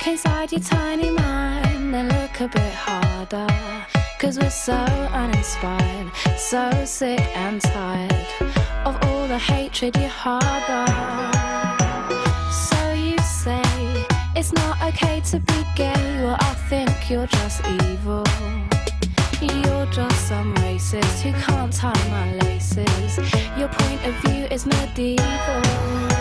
Look inside your tiny mind and look a bit harder, 'cause we're so uninspired, so sick and tired of all the hatred you harbor. So you say it's not okay to be gay. Well, I think you're just evil. You're just some racist who can't tie my laces. Your point of view is medieval.